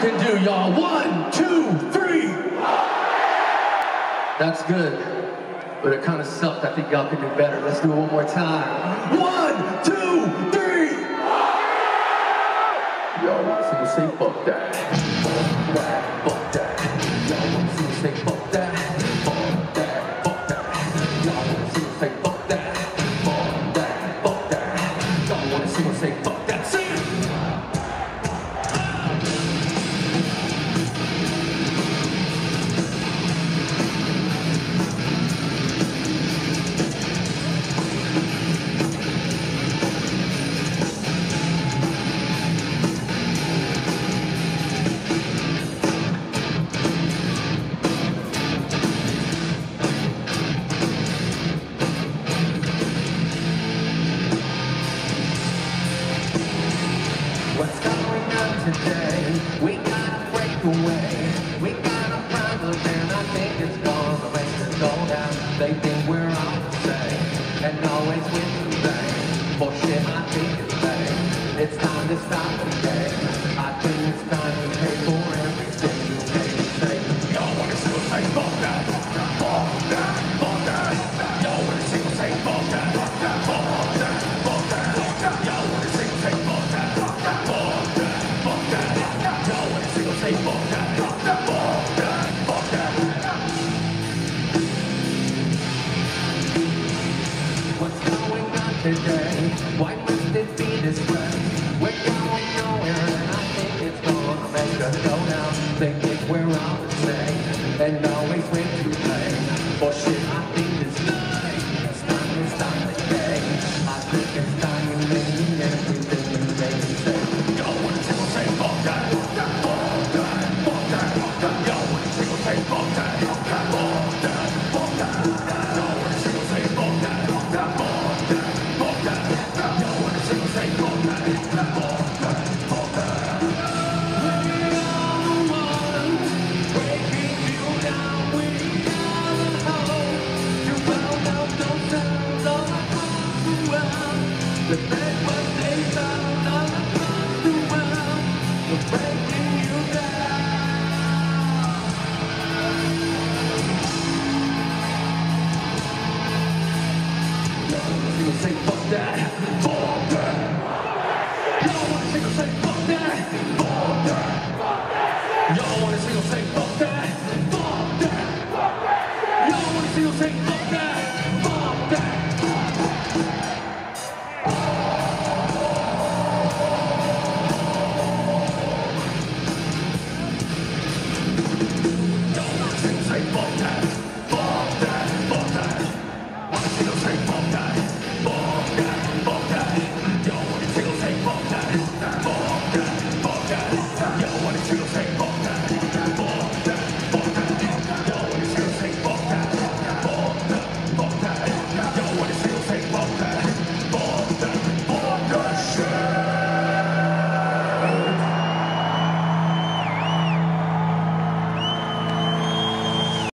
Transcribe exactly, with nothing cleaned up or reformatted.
can do, y'all. One, two, three. That's good, but it kind of sucked. I think y'all can do better. Let's do it one more time. One, two, three. Y'all want to see me say fuck that? Fuck that, fuck that. Y'all want to see me say fuck that? Fuck that, fuck that. Y'all want to see me say fuck that? Fuck that, fuck that. Y'all want to see me say fuck that? Sing it! What's going on today? We gotta break away. We got a problem and I think it's gonna make us go down. They think we're all the same and always win today. Bullshit, I think it's fake. It's time to stop the game. I think it's time to pay for everything you made me say. Y'all wanna see us say fuck that, fuck that, fuck that, fuck that. Y'all wanna see us say fuck that, fuck that, fuck that, fuck that, fuck that. Y'all wanna see us say fuck that, fuck that, fuck that, fuck that. Y'all wanna see us say fuck that, fuck that, fuck that, fuck that. What's going on today? Why must it be this way? We're going nowhere and I think it's gonna make us go down. Think